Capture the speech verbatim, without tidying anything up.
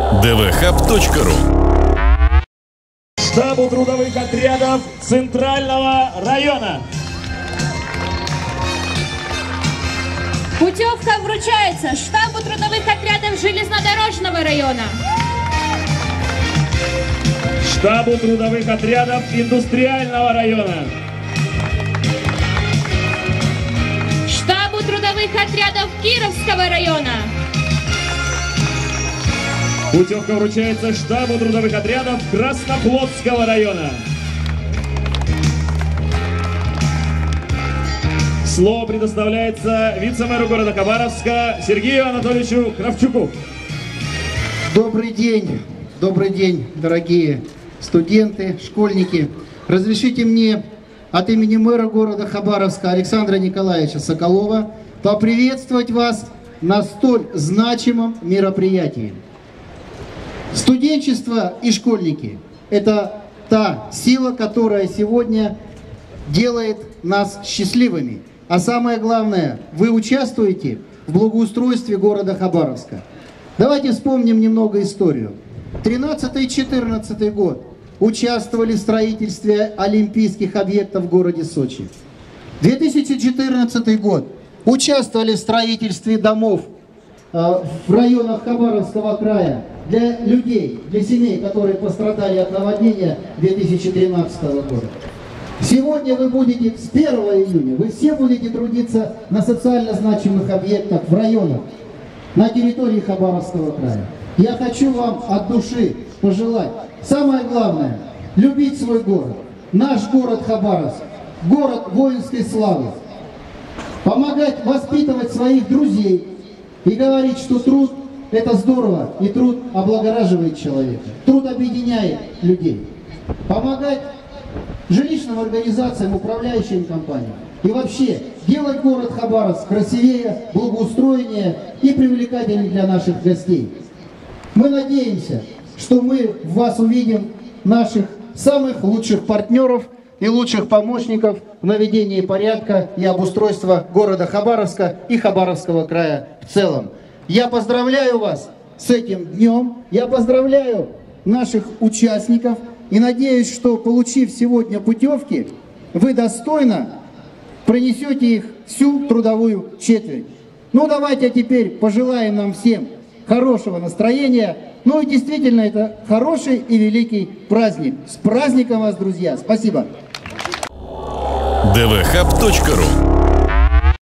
дэ вэ хаб точка ру. Штабу трудовых отрядов Центрального района. Путевка вручается штабу трудовых отрядов Железнодорожного района. Штабу трудовых отрядов Индустриального района. Штабу трудовых отрядов Кировского района. Путевка вручается штабу трудовых отрядов Красноплодского района. Слово предоставляется вице-мэру города Хабаровска Сергею Анатольевичу Кравчуку. Добрый день, добрый день, дорогие студенты, школьники. Разрешите мне от имени мэра города Хабаровска Александра Николаевича Соколова поприветствовать вас на столь значимом мероприятии. Студенчество и школьники – это та сила, которая сегодня делает нас счастливыми. А самое главное, вы участвуете в благоустройстве города Хабаровска. Давайте вспомним немного историю. тринадцатый-четырнадцатый год участвовали в строительстве олимпийских объектов в городе Сочи. две тысячи четырнадцатый год участвовали в строительстве домов э, в районах Хабаровского края для людей, для семей, которые пострадали от наводнения две тысячи тринадцатого года. Сегодня вы будете, с первого июня, вы все будете трудиться на социально значимых объектах в районах, на территории Хабаровского края. Я хочу вам от души пожелать, самое главное, любить свой город, наш город Хабаровск, город воинской славы, помогать воспитывать своих друзей и говорить, что труд – это здорово, и труд облагораживает человека, труд объединяет людей, помогать жилищным организациям, управляющим компаниям. И вообще, делать город Хабаровск красивее, благоустроеннее и привлекательнее для наших гостей. Мы надеемся, что мы в вас увидим наших самых лучших партнеров и лучших помощников в наведении порядка и обустройства города Хабаровска и Хабаровского края в целом. Я поздравляю вас с этим днем, я поздравляю наших участников, и надеюсь, что, получив сегодня путевки, вы достойно пронесете их всю трудовую четверть. Ну, давайте теперь пожелаем нам всем хорошего настроения. Ну и действительно, это хороший и великий праздник. С праздником вас, друзья! Спасибо! дэ вэ хаб точка ру.